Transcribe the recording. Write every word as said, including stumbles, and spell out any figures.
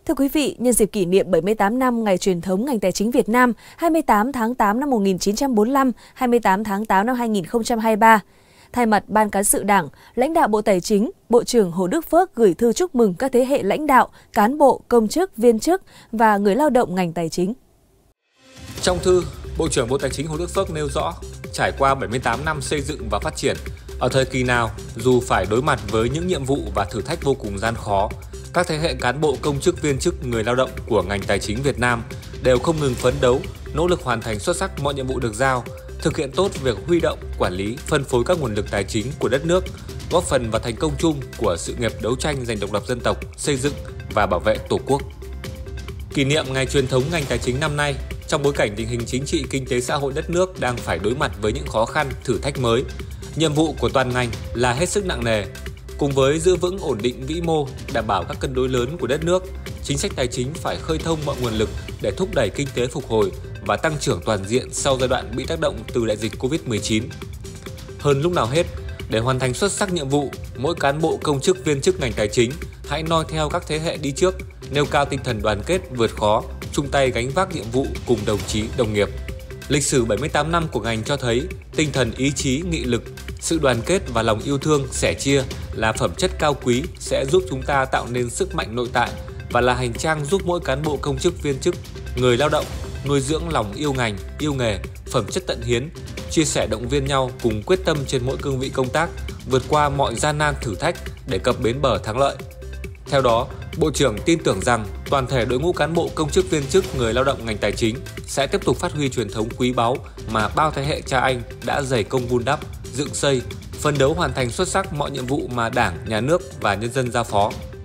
Thưa quý vị, nhân dịp kỷ niệm bảy mươi tám năm ngày truyền thống ngành tài chính Việt Nam hai mươi tám tháng tám năm một nghìn chín trăm bốn mươi lăm, hai mươi tám tháng tám năm hai nghìn không trăm hai mươi ba, thay mặt Ban Cán sự Đảng, lãnh đạo Bộ Tài chính, Bộ trưởng Hồ Đức Phước gửi thư chúc mừng các thế hệ lãnh đạo, cán bộ, công chức, viên chức và người lao động ngành tài chính. Trong thư, Bộ trưởng Bộ Tài chính Hồ Đức Phước nêu rõ, trải qua bảy mươi tám năm xây dựng và phát triển, ở thời kỳ nào, dù phải đối mặt với những nhiệm vụ và thử thách vô cùng gian khó, các thế hệ cán bộ công chức viên chức người lao động của ngành tài chính Việt Nam đều không ngừng phấn đấu, nỗ lực hoàn thành xuất sắc mọi nhiệm vụ được giao, thực hiện tốt việc huy động, quản lý, phân phối các nguồn lực tài chính của đất nước, góp phần vào thành công chung của sự nghiệp đấu tranh giành độc lập dân tộc, xây dựng và bảo vệ Tổ quốc. Kỷ niệm ngày truyền thống ngành tài chính năm nay, trong bối cảnh tình hình chính trị, kinh tế xã hội đất nước đang phải đối mặt với những khó khăn, thử thách mới, nhiệm vụ của toàn ngành là hết sức nặng nề. Cùng với giữ vững ổn định vĩ mô, đảm bảo các cân đối lớn của đất nước, chính sách tài chính phải khơi thông mọi nguồn lực để thúc đẩy kinh tế phục hồi và tăng trưởng toàn diện sau giai đoạn bị tác động từ đại dịch Covid mười chín. Hơn lúc nào hết, để hoàn thành xuất sắc nhiệm vụ, mỗi cán bộ công chức viên chức ngành tài chính hãy noi theo các thế hệ đi trước, nêu cao tinh thần đoàn kết vượt khó, chung tay gánh vác nhiệm vụ cùng đồng chí, đồng nghiệp. Lịch sử bảy mươi tám năm của ngành cho thấy tinh thần ý chí, nghị lực, sự đoàn kết và lòng yêu thương, sẻ chia là phẩm chất cao quý sẽ giúp chúng ta tạo nên sức mạnh nội tại và là hành trang giúp mỗi cán bộ công chức viên chức, người lao động nuôi dưỡng lòng yêu ngành, yêu nghề, phẩm chất tận hiến, chia sẻ động viên nhau cùng quyết tâm trên mỗi cương vị công tác, vượt qua mọi gian nan thử thách để cập bến bờ thắng lợi. Theo đó, Bộ trưởng tin tưởng rằng toàn thể đội ngũ cán bộ công chức viên chức người lao động ngành tài chính sẽ tiếp tục phát huy truyền thống quý báu mà bao thế hệ cha anh đã dày công vun đắp, dựng xây, phấn đấu hoàn thành xuất sắc mọi nhiệm vụ mà Đảng, Nhà nước và nhân dân giao phó.